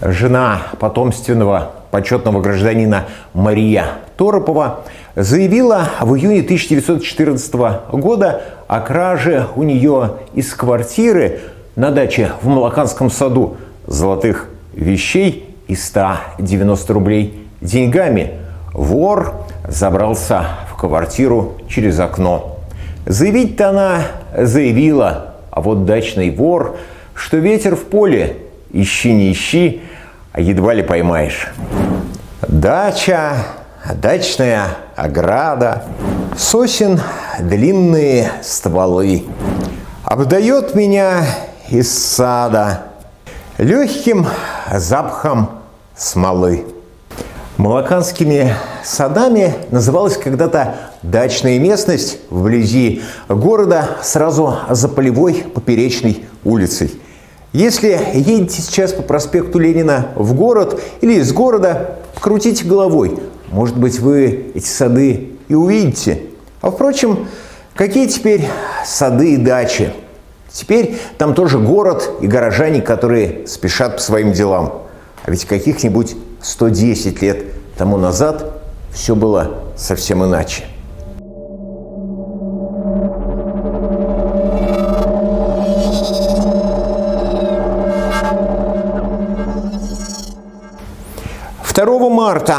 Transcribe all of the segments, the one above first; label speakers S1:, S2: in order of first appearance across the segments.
S1: жена потомственного почетного гражданина Мария Торопова, заявила в июне 1914 года о краже у нее из квартиры на даче в Малаканском саду золотых вещей и 190 рублей деньгами. Вор забрался в квартиру через окно. Заявить-то она заявила, а вот дачный вор, что ветер в поле, ищи не ищи, а едва ли поймаешь. Дача, дачная ограда, сосен длинные стволы. Обдает меня из сада легким запахом смолы. Малаканскими садами называлась когда-то дачная местность вблизи города сразу за Полевой поперечной улицей. Если едете сейчас по проспекту Ленина в город или из города, крутите головой. Может быть, вы эти сады и увидите. А впрочем, какие теперь сады и дачи? Теперь там тоже город и горожане, которые спешат по своим делам. А ведь каких-нибудь 110 лет тому назад все было совсем иначе. Марта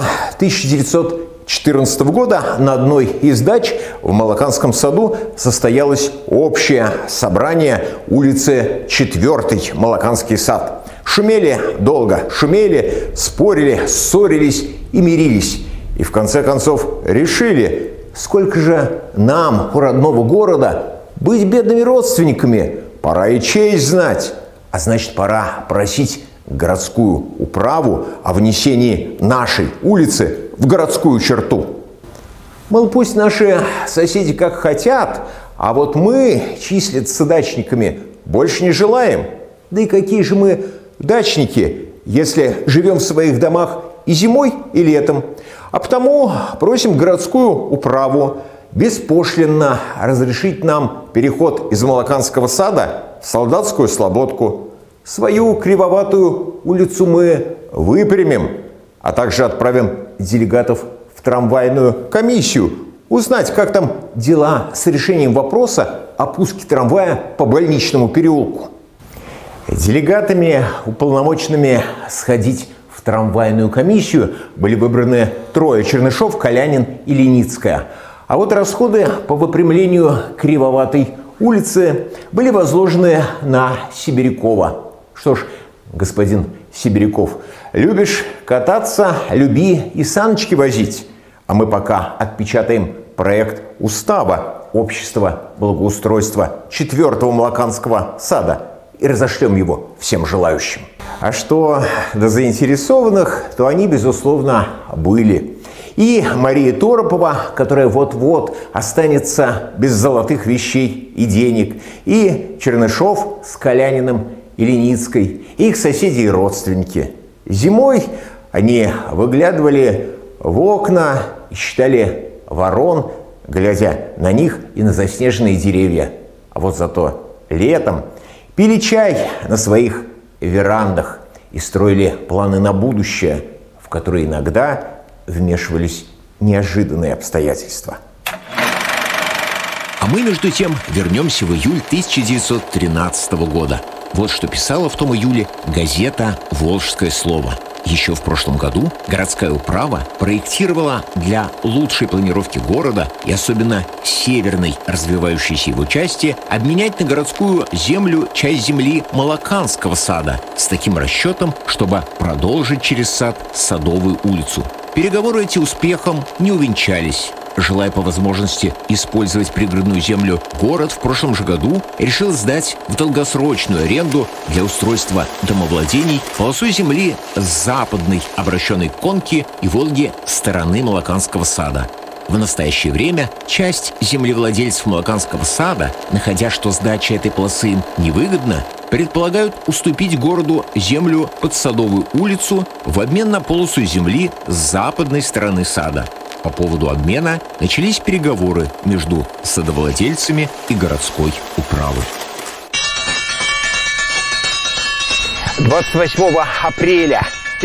S1: 1914 года на одной из дач в Малаканском саду состоялось общее собрание улицы 4-й Малаканский сад. Шумели долго, шумели, спорили, ссорились и мирились. И в конце концов решили, сколько же нам, у родного города, быть бедными родственниками. Пора и честь знать. А значит, пора просить городскую управу о внесении нашей улицы в городскую черту. Мол, пусть наши соседи как хотят, а вот мы числиться дачниками больше не желаем. Да и какие же мы дачники, если живем в своих домах и зимой, и летом. А потому просим городскую управу беспошлинно разрешить нам переход из Малаканского сада в Солдатскую Слободку. Свою кривоватую улицу мы выпрямим, а также отправим делегатов в трамвайную комиссию узнать, как там дела с решением вопроса о пуске трамвая по Больничному переулку. Делегатами, уполномоченными сходить в трамвайную комиссию, были выбраны трое: Чернышов, Колянин и Леницкая. А вот расходы по выпрямлению кривоватой улицы были возложены на Сибирякова. Что ж, господин Сибиряков, любишь кататься, люби и саночки возить. А мы пока отпечатаем проект устава Общества благоустройства 4-го Малаканского сада и разошлем его всем желающим. А что до заинтересованных, то они, безусловно, были. И Мария Торопова, которая вот-вот останется без золотых вещей и денег, и Чернышов с Коляниным и Леницкой, и их соседи и родственники. Зимой они выглядывали в окна и считали ворон, глядя на них и на заснеженные деревья. А вот зато летом пили чай на своих верандах и строили планы на будущее, в которые иногда вмешивались неожиданные обстоятельства.
S2: А мы, между тем, вернемся в июль 1913 года. Вот что писала в том июле газета «Волжское слово». Еще в прошлом году городская управа проектировала для лучшей планировки города и особенно северной развивающейся его части обменять на городскую землю часть земли Малаканского сада с таким расчетом, чтобы продолжить через сад Садовую улицу. Переговоры эти успехом не увенчались. Желая по возможности использовать пригородную землю, город в прошлом же году решил сдать в долгосрочную аренду для устройства домовладений полосу земли с западной обращенной к Конке и Волге стороны Малаканского сада. В настоящее время часть землевладельцев Малаканского сада, находя, что сдача этой полосы им невыгодна, предполагают уступить городу землю под Садовую улицу в обмен на полосу земли с западной стороны сада. По поводу обмена начались переговоры между садовладельцами и городской управой.
S1: 28 апреля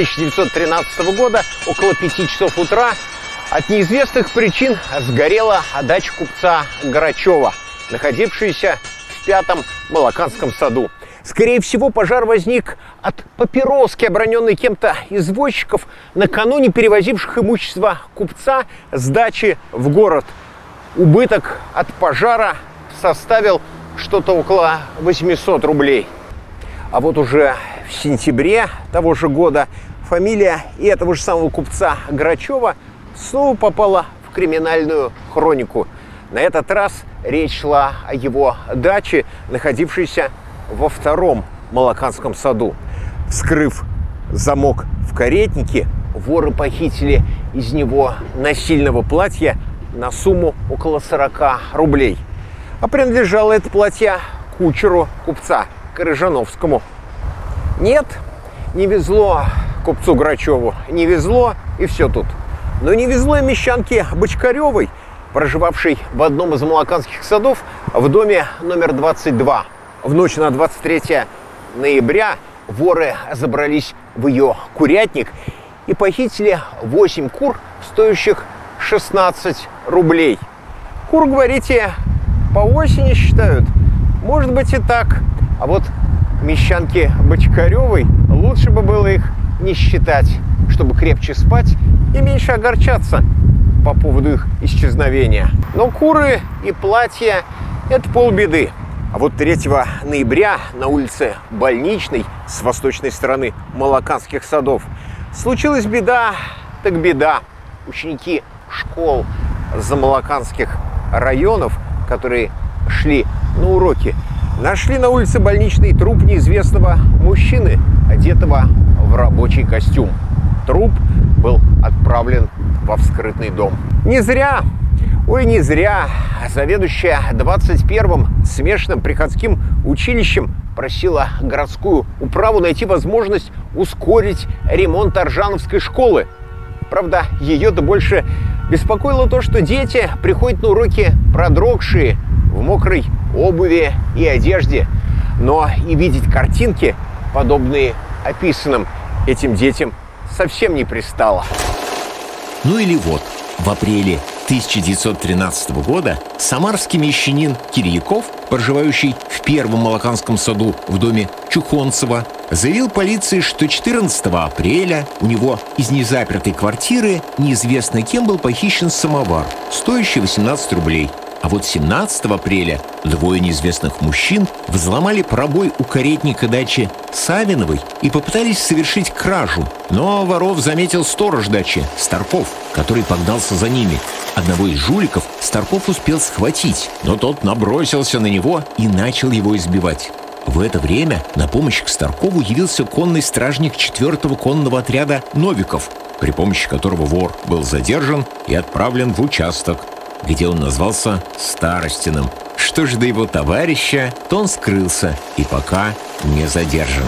S1: 1913 года около 5 часов утра от неизвестных причин сгорела дача купца Грачева, находившаяся в Пятом Малаканском саду. Скорее всего, пожар возник от папироски, оброненной кем-то из извозчиков, накануне перевозивших имущество купца с дачи в город. Убыток от пожара составил что-то около 800 рублей. А вот уже в сентябре того же года фамилия этого же самого купца Грачева снова попала в криминальную хронику. На этот раз речь шла о его даче, находившейся во Втором Малаканском саду. Вскрыв замок в каретнике, воры похитили из него насильного платья на сумму около 40 рублей. А принадлежало это платье кучеру купца Крыжановскому. Нет, не везло купцу Грачеву, не везло и все тут. Но не везло и мещанке Бочкаревой, проживавшей в одном из малаканских садов в доме номер 22. В ночь на 23 ноября воры забрались в ее курятник и похитили 8 кур, стоящих 16 рублей. Кур, говорите, по осени считают? Может быть и так. А вот мещанке Бочкаревой лучше бы было их не считать, чтобы крепче спать и меньше огорчаться по поводу их исчезновения. Но куры и платья – это полбеды. А вот 3 ноября на улице Больничной с восточной стороны Малаканских садов случилась беда, так беда. Ученики школ замалаканских районов, которые шли на уроки, нашли на улице Больничной труп неизвестного мужчины, одетого в рабочий костюм. Труп был отправлен во вскрытый дом. Не зря, ой, не зря заведующая 21-м смешанным приходским училищем просила городскую управу найти возможность ускорить ремонт Аржановской школы. Правда, ее-то больше беспокоило то, что дети приходят на уроки продрогшие, в мокрой обуви и одежде. Но и видеть картинки, подобные описанным этим детям, совсем не пристало.
S2: Ну или вот, в апреле 1913 года самарский мещанин Кирьяков, проживающий в Первом Малаканском саду в доме Чухонцева, заявил полиции, что 14 апреля у него из незапертой квартиры неизвестно кем был похищен самовар, стоящий 18 рублей. А вот 17 апреля 2 неизвестных мужчин взломали пробой у каретника дачи Савиновой и попытались совершить кражу. Но воров заметил сторож дачи Старков, который погнался за ними. Одного из жуликов Старков успел схватить, но тот набросился на него и начал его избивать. В это время на помощь к Старкову явился конный стражник 4-го конного отряда Новиков, при помощи которого вор был задержан и отправлен в участок, где он назвался Старостиным. Что же до его товарища, то он скрылся и пока не задержан.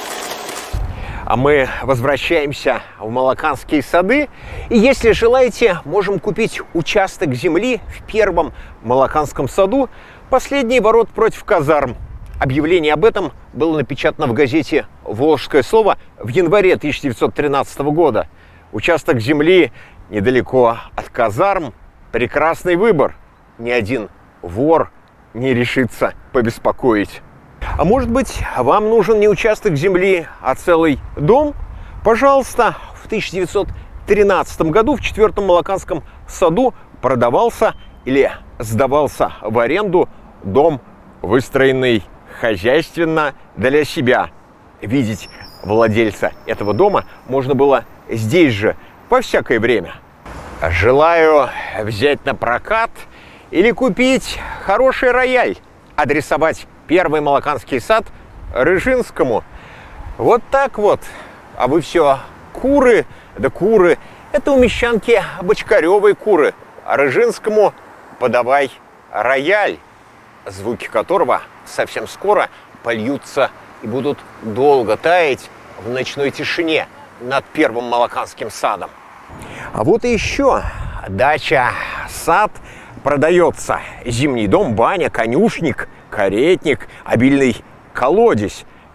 S1: А мы возвращаемся в Малаканские сады. И если желаете, можем купить участок земли в Первом Малаканском саду, последний ворот против казарм. Объявление об этом было напечатано в газете «Волжское слово» в январе 1913 года. Участок земли недалеко от казарм. Прекрасный выбор. Ни один вор не решится побеспокоить. А может быть, вам нужен не участок земли, а целый дом? Пожалуйста, в 1913 году в 4-м Малаканском саду продавался или сдавался в аренду дом, выстроенный хозяйственно для себя. Видеть владельца этого дома можно было здесь же во всякое время. Желаю взять на прокат или купить хороший рояль, адресовать Первый Малаканский сад Рыжинскому. Вот так вот. А вы все куры, да куры. Это у мещанки Бочкаревой куры. А Рыжинскому подавай рояль, звуки которого совсем скоро польются и будут долго таять в ночной тишине над Первым Малаканским садом. А вот и еще дача, сад продается. Зимний дом, баня, конюшник, каретник, обильный колодец.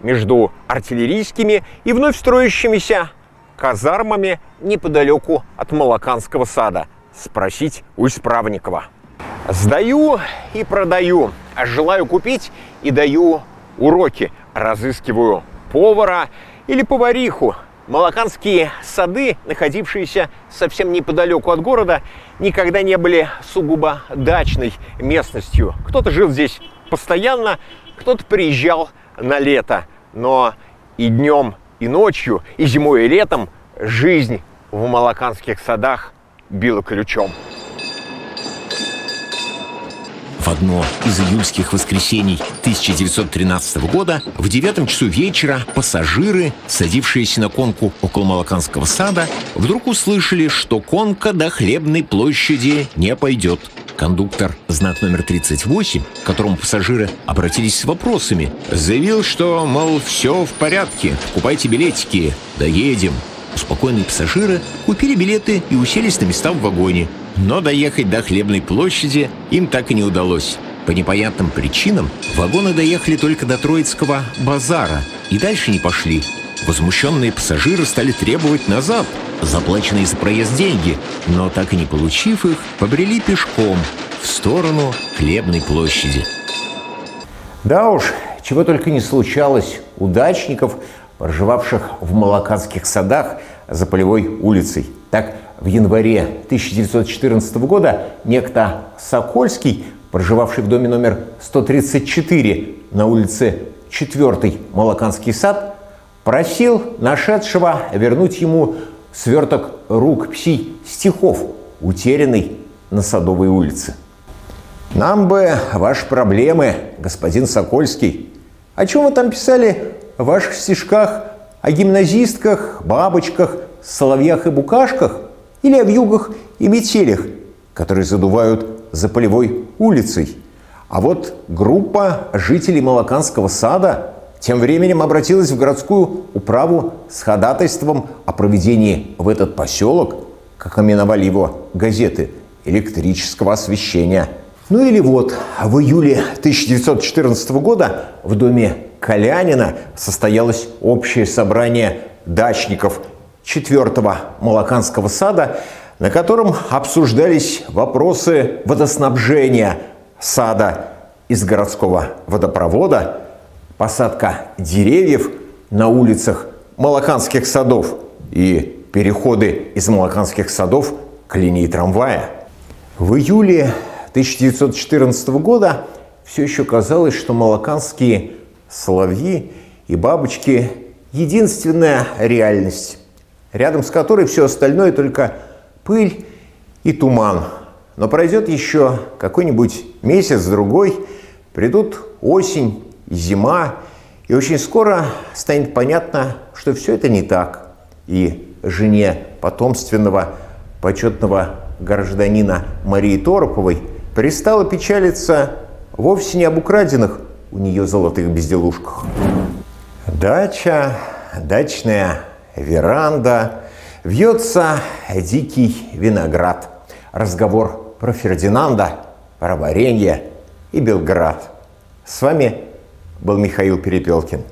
S1: между артиллерийскими и вновь строящимися казармами неподалеку от Малаканского сада. Спросить у Исправникова. Сдаю и продаю, желаю купить и даю уроки, разыскиваю повара или повариху. Малаканские сады, находившиеся совсем неподалеку от города, никогда не были сугубо дачной местностью. Кто-то жил здесь постоянно, кто-то приезжал на лето. Но и днем, и ночью, и зимой, и летом жизнь в Малаканских садах била ключом.
S2: В одно из июльских воскресений 1913 года в 9 часу вечера пассажиры, садившиеся на конку около Малаканского сада, вдруг услышали, что конка до Хлебной площади не пойдет. Кондуктор, знак номер 38, к которому пассажиры обратились с вопросами, заявил, что, мол, все в порядке, покупайте билетики, доедем. Успокоенные пассажиры купили билеты и уселись на места в вагоне. Но доехать до Хлебной площади им так и не удалось. По непонятным причинам вагоны доехали только до Троицкого базара и дальше не пошли. Возмущенные пассажиры стали требовать назад заплаченные за проезд деньги, но так и не получив их, побрели пешком в сторону Хлебной площади.
S1: Да уж, чего только не случалось у дачников, проживавших в Малаканских садах за Полевой улицей. Так, в январе 1914 года некто Сокольский, проживавший в доме номер 134 на улице 4 Малаканский сад, просил нашедшего вернуть ему сверток рукописей стихов, утерянный на Садовой улице. «Нам бы ваши проблемы, господин Сокольский. О чем вы там писали в ваших стишках? О гимназистках, бабочках, соловьях и букашках? Или о вьюгах и метелях, которые задувают за Полевой улицей?» А вот группа жителей Малаканского сада тем временем обратилась в городскую управу с ходатайством о проведении в этот поселок, как именовали его газеты, электрического освещения. Ну или вот, в июле 1914 года в доме Колянина состоялось общее собрание дачников 4-го Малаканского сада, на котором обсуждались вопросы водоснабжения сада из городского водопровода, посадка деревьев на улицах Малаканских садов и переходы из Малаканских садов к линии трамвая. В июле 1914 года все еще казалось, что малаканские соловьи и бабочки – единственная реальность, рядом с которой все остальное только пыль и туман. Но пройдет еще какой-нибудь месяц-другой, придут осень и зима, и очень скоро станет понятно, что все это не так. И жене потомственного почетного гражданина Марии Тороповой перестала печалиться вовсе не об украденных у нее золотых безделушках. Дача, дачная веранда, вьется дикий виноград. Разговор про Фердинанда, про варенье и Белград. С вами был Михаил Перепелкин.